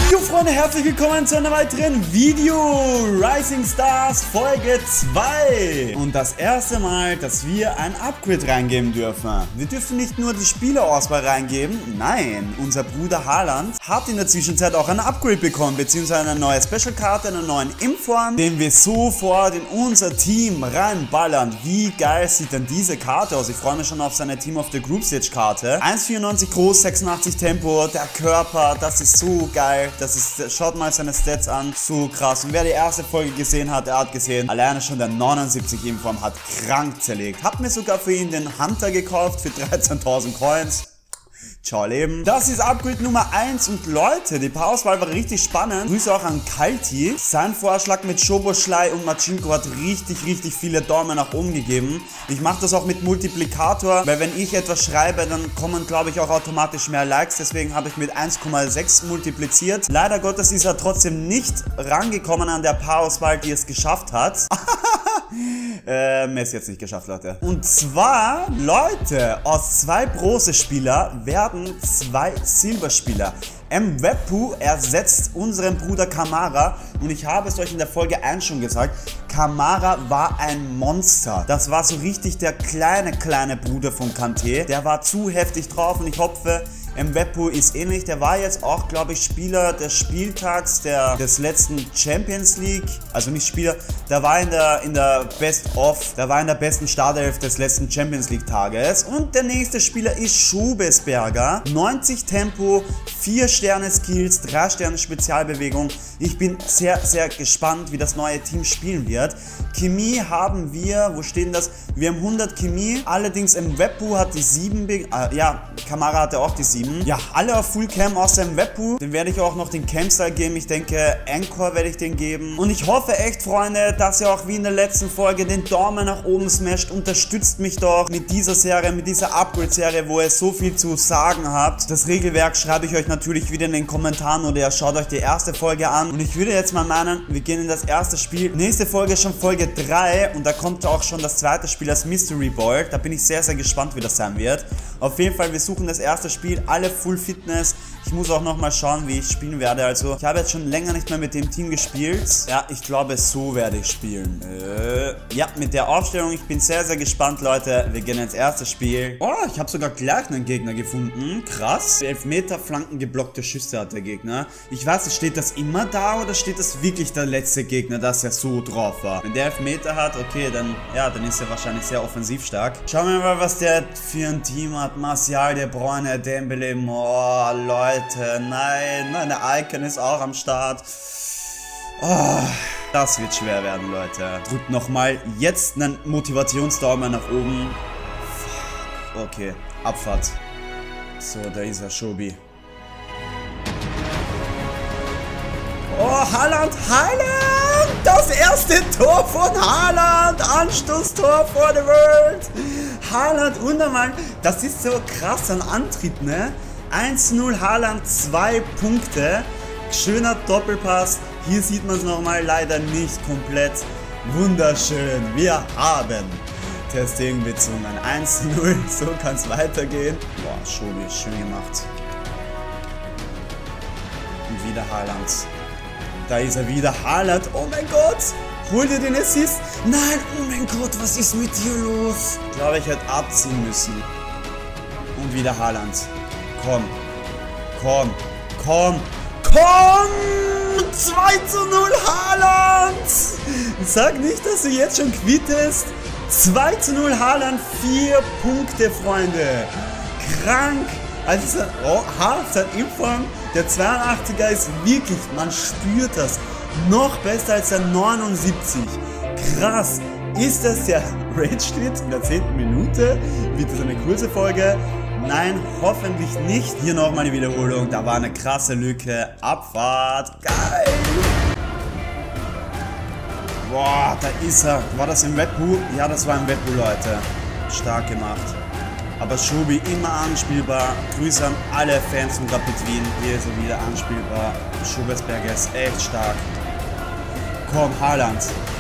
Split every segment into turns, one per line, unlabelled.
Jo Freunde, herzlich willkommen zu einem weiteren Video. Rising Stars Folge 2. Und das erste Mal, dass wir ein Upgrade reingeben dürfen. Wir dürfen nicht nur die Spielerauswahl reingeben, nein, unser Bruder Haaland hat in der Zwischenzeit auch ein Upgrade bekommen, beziehungsweise eine neue Special-Karte, einen neuen Inform, den wir sofort in unser Team reinballern. Wie geil sieht denn diese Karte aus? Ich freue mich schon auf seine Team of the Group Stage Karte. 1,94 groß, 86 Tempo, der Körper, das ist so geil. Schaut mal seine Stats an, so krass. Und wer die erste Folge gesehen hat, der hat gesehen, alleine schon der 79 Inform hat krank zerlegt. Hab mir sogar für ihn den Hunter gekauft für 13.000 Coins. Ciao Leben. Das ist Upgrade Nummer 1 und Leute, die Paarauswahl war richtig spannend. Grüße auch an Kalti. Sein Vorschlag mit Schoboschlei und Machinko hat richtig viele Daumen nach oben gegeben. Ich mache das auch mit Multiplikator, weil wenn ich etwas schreibe, dann kommen glaube ich auch automatisch mehr Likes. Deswegen habe ich mit 1,6 multipliziert. Leider Gottes ist er trotzdem nicht rangekommen an der Paarauswahl, die es geschafft hat. Messi jetzt nicht geschafft, Leute. Und zwar, Leute, aus 2 Bronzespieler werden 2 Silberspieler. Mwepu ersetzt unseren Bruder Kamara und ich habe es euch in der Folge 1 schon gesagt, Kamara war ein Monster. Das war so richtig der kleine Bruder von Kanté. Der war zu heftig drauf und ich hoffe, Mwepu ist ähnlich. Der war jetzt auch, glaube ich, Spieler des Spieltags des letzten Champions League. Also nicht Spieler, der war in der Best-of, der war in der besten Startelf des letzten Champions League Tages. Und der nächste Spieler ist Schubesberger. 90 Tempo, 4 Sterne Skills, 3 Sterne Spezialbewegung. Ich bin sehr gespannt, wie das neue Team spielen wird. Chemie haben wir, wo steht denn das? Wir haben 100 Chemie, allerdings Mwepu hat die 7, Kamara hatte auch die 7. Ja, alle auf Full Cam außer Mwepu. Den werde ich auch noch den Cam-Style geben. Ich denke, Anchor werde ich den geben. Und ich hoffe echt, Freunde, dass ihr auch wie in der letzten Folge den Daumen nach oben smasht. Unterstützt mich doch mit dieser Serie, mit dieser Upgrade-Serie, wo ihr so viel zu sagen habt. Das Regelwerk schreibe ich euch natürlich wieder in den Kommentaren oder ihr schaut euch die erste Folge an. Und ich würde jetzt mal meinen, wir gehen in das erste Spiel. Nächste Folge ist schon Folge 3 und da kommt auch schon das zweite Spiel, das Mystery Ball. Da bin ich sehr gespannt, wie das sein wird. Auf jeden Fall, wir suchen das erste Spiel, alle Full Fitness. Ich muss auch nochmal schauen, wie ich spielen werde. Also, ich habe jetzt schon länger nicht mehr mit dem Team gespielt. Ja, ich glaube, so werde ich spielen. Ja, mit der Aufstellung. Ich bin sehr gespannt, Leute. Wir gehen ins erste Spiel. Oh, ich habe sogar gleich einen Gegner gefunden. Krass. 11 Meter Flanken geblockte Schüsse hat der Gegner. Ich weiß nicht, steht das immer da oder steht das wirklich der letzte Gegner, dass er so drauf war? Wenn der 11 Meter hat, okay, dann ist er wahrscheinlich sehr offensiv stark. Schauen wir mal, was der für ein Team hat. Martial, De Bruyne, Dembele. Oh, Leute. Nein, meine Icon ist auch am Start. Oh, das wird schwer werden, Leute. Drückt nochmal jetzt einen Motivationsdaumen nach oben. Fuck. Okay, Abfahrt. So, da ist er, Schobi. Oh, Haaland! Das erste Tor von Haaland! Anstoßtor for the world! Haaland unnormal. Das ist so krass ein Antritt, ne? 1-0 Haaland, 2 Punkte. Schöner Doppelpass. Hier sieht man es nochmal, leider nicht komplett. Wunderschön. Wir haben Testing bezwungen. 1-0. So kann es weitergehen. Boah, Schobi, schön gemacht. Und wieder Haaland. Da ist er wieder. Haaland. Oh mein Gott. Hol dir den Assist. Nein, oh mein Gott, was ist mit dir los? Ich glaube, ich hätte abziehen müssen. Und wieder Haaland. Komm! 2-0 Haaland! Sag nicht, dass du jetzt schon quittest. 2-0 Haaland, 4 Punkte, Freunde. Krank! Also sein Inform, der 82er ist wirklich, man spürt das. Noch besser als der 79. Krass! Ist das der Rage-Schnitt in der 10. Minute? Wird das eine kurze Folge? Nein, hoffentlich nicht. Hier nochmal die Wiederholung. Da war eine krasse Lücke. Abfahrt. Geil. Boah, da ist er. War das im Mwepu? Ja, das war im Mwepu, Leute. Stark gemacht. Aber Schobi immer anspielbar. Grüße an alle Fans von Rapid Wien. Hier ist er wieder anspielbar. Schubesberger ist echt stark. Komm, Haaland.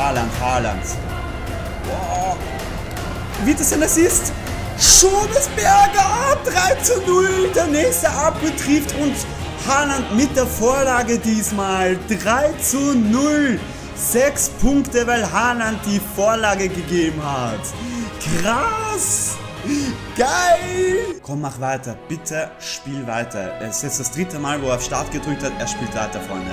Boah. Wird das ein Assist? Schubesberger 3-0, der nächste Upgrade trifft und Haaland mit der Vorlage diesmal. 3:0. 6 Punkte, weil Haaland die Vorlage gegeben hat. Krass. Geil. Komm, mach weiter. Bitte spiel weiter. Es ist jetzt das 3. Mal, wo er auf Start gedrückt hat. Er spielt weiter, Freunde.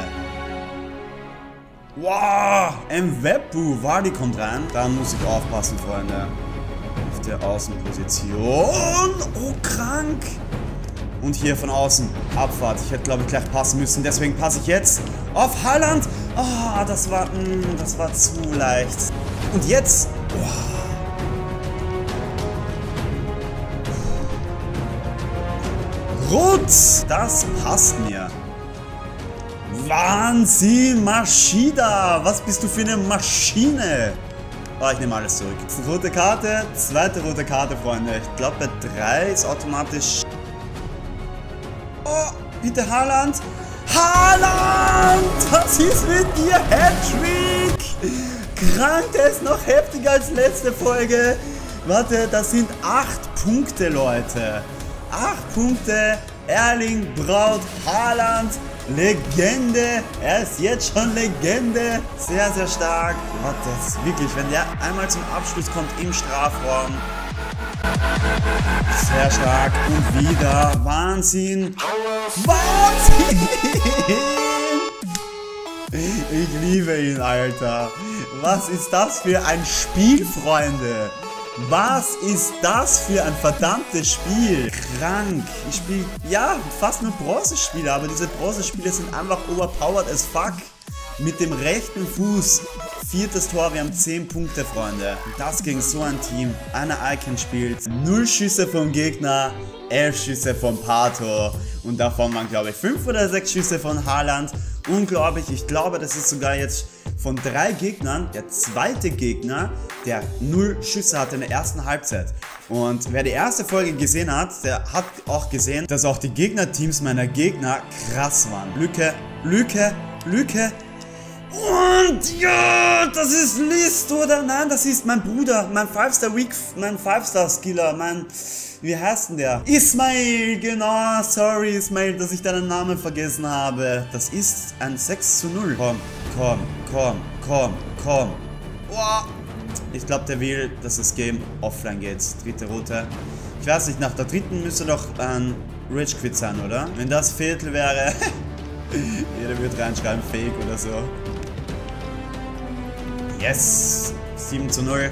Wow. Mwepu. Vardy kommt rein. Da muss ich aufpassen, Freunde. Auf der Außenposition. Oh, krank. Und hier von außen. Abfahrt. Ich hätte, glaube ich, gleich passen müssen. Deswegen passe ich jetzt auf Haaland. Oh, das war zu leicht. Und jetzt. Oh. Rot. Das passt mir. Wahnsinn, Maschida. Was bist du für eine Maschine? Oh, ich nehme alles zurück. Rote Karte. Zweite rote Karte, Freunde. Ich glaube, bei 3 ist automatisch... Oh, bitte Haaland. Haaland! Was ist mit dir? Hattrick! Krank, der ist noch heftiger als letzte Folge. Warte, das sind 8 Punkte, Leute. 8 Punkte. Erling Braut Haaland. Legende. Er ist jetzt schon Legende. Sehr, sehr stark. Warte, wirklich, wenn der einmal zum Abschluss kommt im Strafraum. Sehr stark. Und wieder. Wahnsinn. Wahnsinn! Ich liebe ihn, Alter. Was ist das für ein Spiel, Freunde? Was ist das für ein verdammtes Spiel? Krank. Ich spiele, ja, fast nur Bronzespiele, aber diese Bronzespiele sind einfach overpowered as fuck. Mit dem rechten Fuß. 4. Tor, wir haben 10 Punkte, Freunde. Das gegen so ein Team. Einer Icon spielt. 0 Schüsse vom Gegner, 11 Schüsse vom Pato. Und davon waren, glaube ich, 5 oder 6 Schüsse von Haaland. Unglaublich. Ich glaube, das ist sogar jetzt von 3 Gegnern der zweite Gegner, der 0 Schüsse hatte in der ersten Halbzeit. Und wer die erste Folge gesehen hat, der hat auch gesehen, dass auch die Gegnerteams meiner Gegner krass waren. Lücke, Lücke, Lücke. Und ja, das ist List, oder? Nein, das ist mein Bruder, mein 5-Star-Skiller, mein, wie heißt denn der? Ismail, genau, sorry Ismail, dass ich deinen Namen vergessen habe. Das ist ein 6:0. Komm, komm, komm, komm, komm. Wow. Ich glaube, der will, dass das Game offline geht. 3. Rote. Ich weiß nicht, nach der 3. müsste doch ein Rage Quit sein, oder? Wenn das Viertel wäre, jeder würde reinschreiben, Fake oder so. Yes! 7:0.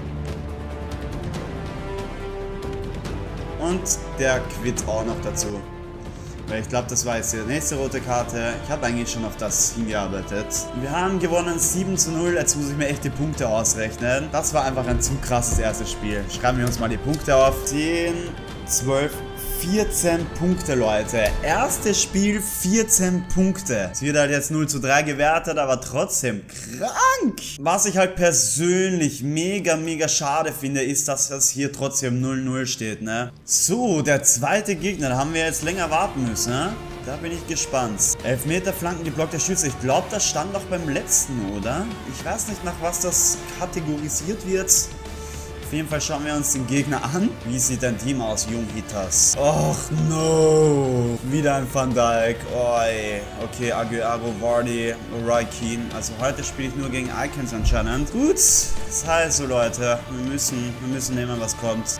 Und der Quit auch noch dazu. Weil ich glaube, das war jetzt die nächste rote Karte. Ich habe eigentlich schon auf das hingearbeitet. Wir haben gewonnen 7:0. Jetzt muss ich mir echt die Punkte ausrechnen. Das war einfach ein zu krasses erstes Spiel. Schreiben wir uns mal die Punkte auf. 10, 12, 14 Punkte, Leute. Erstes Spiel, 14 Punkte. Es wird halt jetzt 0:3 gewertet, aber trotzdem krank. Was ich halt persönlich mega, mega schade finde, ist, dass das hier trotzdem 0:0 steht, ne? So, der zweite Gegner, da haben wir jetzt länger warten müssen, ne? Da bin ich gespannt. Elfmeter, Flanken, geblockter Schütze. Ich glaube, das stand doch beim letzten, oder? Ich weiß nicht, nach was das kategorisiert wird. Auf jeden Fall schauen wir uns den Gegner an. Wie sieht dein Team aus, Junghitters? Och no. Wieder ein Van Dijk. Oi. Okay, Aguero, Vardy, Roy Keane. Also heute spiele ich nur gegen Icons anscheinend. Gut. Das heißt so, Leute. Wir müssen nehmen, was kommt.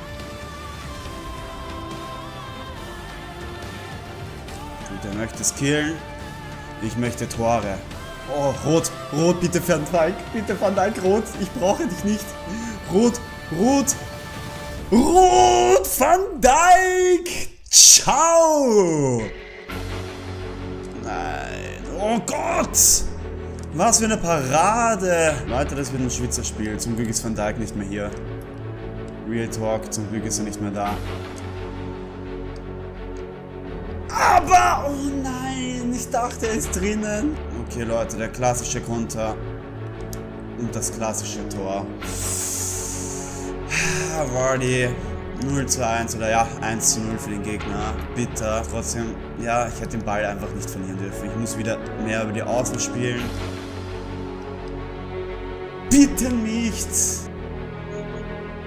Gut, er möchte es killen. Ich möchte Tore. Oh, rot. Rot, bitte Van Dijk. Bitte Van Dijk, rot. Ich brauche dich nicht. Rot. Rot! Rot! Van Dijk! Ciao! Nein. Oh Gott! Was für eine Parade! Leute, das wird ein Schwitzerspiel. Zum Glück ist Van Dijk nicht mehr hier. Real Talk, zum Glück ist er nicht mehr da. Aber! Oh nein! Ich dachte, er ist drinnen. Okay, Leute, der klassische Konter. Und das klassische Tor. Vardy 0:1 oder ja 1:0 für den Gegner. Bitter. Trotzdem, ja, ich hätte den Ball einfach nicht verlieren dürfen. Ich muss wieder mehr über die Außen spielen. Bitte nicht.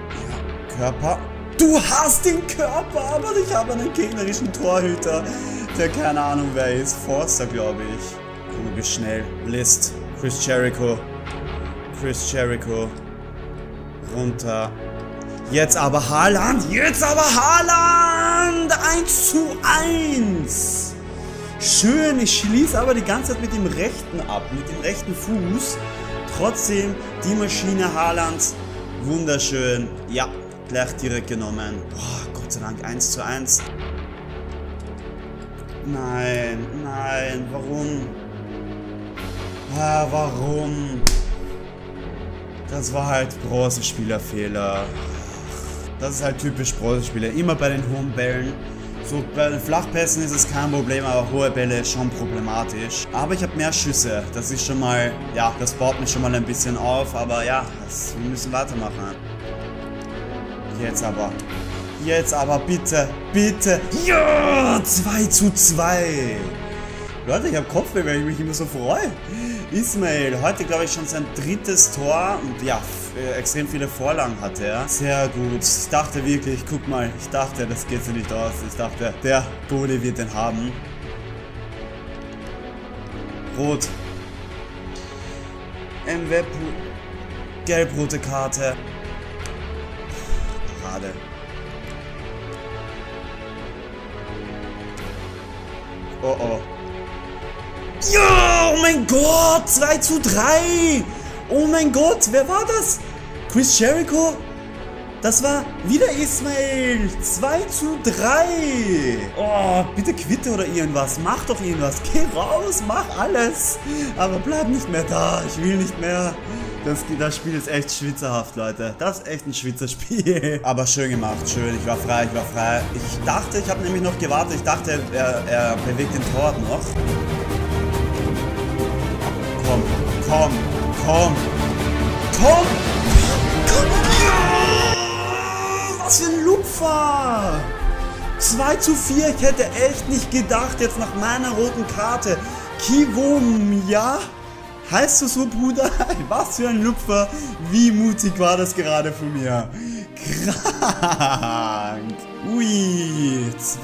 Ja, Körper. Du hast den Körper, aber ich habe einen gegnerischen Torhüter. Mitte, keine Ahnung wer ist. Forster, glaube ich. Guck mal, schnell. List. Chris Jericho. Chris Jericho. Runter. Jetzt aber Haaland. Jetzt aber Haaland. 1:1. Schön. Ich schließe aber die ganze Zeit mit dem rechten ab. Mit dem rechten Fuß. Trotzdem die Maschine Haaland. Wunderschön. Ja, gleich direkt genommen. Oh, Gott sei Dank 1:1. Nein, nein. Warum? Ah, warum? Das war halt Bronzespielerfehler. Das ist halt typisch Bronzespieler. Immer bei den hohen Bällen. So bei den Flachpässen ist es kein Problem, aber hohe Bälle ist schon problematisch. Aber ich habe mehr Schüsse. Das ist schon mal, ja, das baut mich schon mal ein bisschen auf. Aber ja, wir müssen weitermachen. Jetzt aber, bitte, bitte. Ja, 2:2. Leute, ich habe Kopfweh, weil ich mich immer so freue. Ismail, heute glaube ich schon sein 3. Tor und ja, extrem viele Vorlagen hatte er. Sehr gut. Ich dachte wirklich, guck mal, ich dachte, das geht so nicht aus. Ich dachte, der Goalie wird den haben. Rot. Mwepu. Gelb-rote Karte. Parade. Oh oh. Ja, oh mein Gott, 2:3. Oh mein Gott, wer war das? Chris Jericho? Das war wieder Ismail. 2:3. Oh, bitte quitte oder irgendwas. Mach doch irgendwas. Geh raus, mach alles. Aber bleib nicht mehr da. Ich will nicht mehr. Das Spiel ist echt schwitzerhaft, Leute. Das ist echt ein Schwitzerspiel. Aber schön gemacht, schön. Ich war frei, ich war frei. Ich dachte, ich habe nämlich noch gewartet. Ich dachte, er bewegt den Torwart noch. Komm, komm, komm, komm, komm. Ja! Was für ein Lupfer. 2:4. Ich hätte echt nicht gedacht, jetzt nach meiner roten Karte. Kiwom, ja? Heißt du so, Bruder? Was für ein Lupfer. Wie mutig war das gerade von mir. Krank. Ui.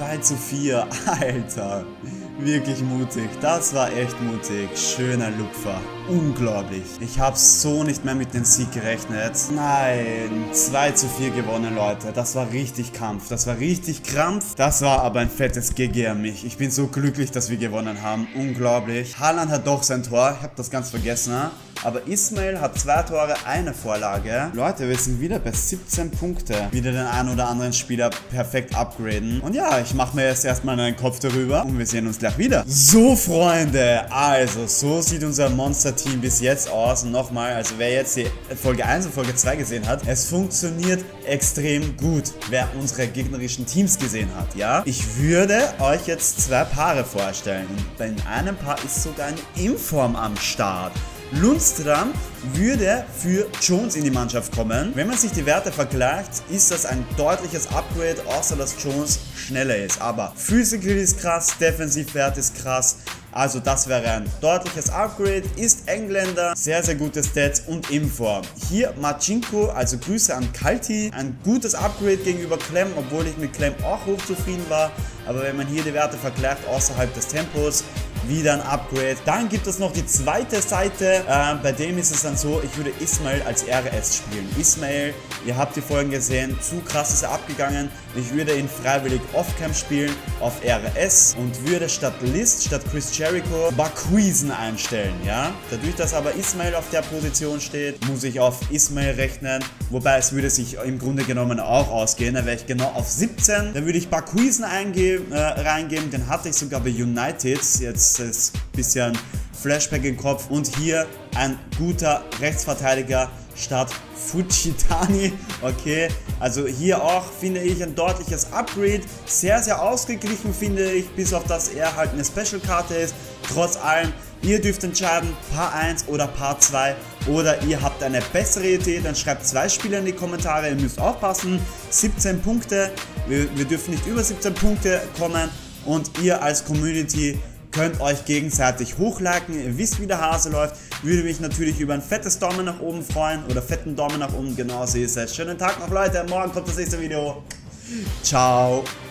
2:4. Alter. Wirklich mutig. Das war echt mutig. Schöner Lupfer. Unglaublich. Ich habe so nicht mehr mit dem Sieg gerechnet. Nein. 2:4 gewonnen, Leute. Das war richtig Kampf. Das war richtig Krampf. Das war aber ein fettes GG an mich. Ich bin so glücklich, dass wir gewonnen haben. Unglaublich. Haaland hat doch sein Tor. Ich habe das ganz vergessen. Aber Ismail hat 2 Tore, 1 Vorlage. Leute, wir sind wieder bei 17 Punkte. Wieder den einen oder anderen Spieler perfekt upgraden. Und ja, ich mache mir jetzt erstmal einen Kopf darüber. Und wir sehen uns gleich wieder. So, Freunde. Also, so sieht unser Monster-Team bis jetzt aus. Und nochmal, also wer jetzt die Folge 1 und Folge 2 gesehen hat, es funktioniert extrem gut, wer unsere gegnerischen Teams gesehen hat, ja? Ich würde euch jetzt 2 Paare vorstellen. Und bei einem Paar ist sogar ein Inform am Start. Lundstram würde für Jones in die Mannschaft kommen. Wenn man sich die Werte vergleicht, ist das ein deutliches Upgrade, außer dass Jones schneller ist. Aber Physical ist krass, Defensivwert ist krass. Also das wäre ein deutliches Upgrade, ist Engländer, sehr, sehr gute Stats und Inform. Hier Marcinko, also Grüße an Kalti, ein gutes Upgrade gegenüber Clem, obwohl ich mit Clem auch hochzufrieden war. Aber wenn man hier die Werte vergleicht, außerhalb des Tempos, wieder ein Upgrade. Dann gibt es noch die zweite Seite, bei dem ist es dann so, ich würde Ismail als RS spielen. Ismail, ihr habt die Folgen gesehen, zu krass ist er abgegangen. Ich würde ihn freiwillig Off-Cam spielen, auf RS und würde statt List, statt Chris Jericho, Bakuisen einstellen, ja. Dadurch, dass aber Ismail auf der Position steht, muss ich auf Ismail rechnen, wobei es würde sich im Grunde genommen auch ausgehen, dann wäre ich genau auf 17, dann würde ich Bakuisen reingeben, den hatte ich sogar bei United, jetzt ist ein bisschen Flashback im Kopf und hier ein guter Rechtsverteidiger statt Fujitani, okay, also hier auch finde ich ein deutliches Upgrade, sehr, sehr ausgeglichen finde ich, bis auf dass er halt eine Special-Karte ist, trotz allem, ihr dürft entscheiden, Paar 1 oder Paar 2 oder ihr habt eine bessere Idee, dann schreibt 2 Spieler in die Kommentare, ihr müsst aufpassen, 17 Punkte, wir dürfen nicht über 17 Punkte kommen und ihr als Community könnt euch gegenseitig hochliken, ihr wisst wie der Hase läuft, würde mich natürlich über ein fettes Daumen nach oben freuen oder fetten Daumen nach oben, genauso ist es. Schönen Tag noch Leute, morgen kommt das nächste Video, ciao.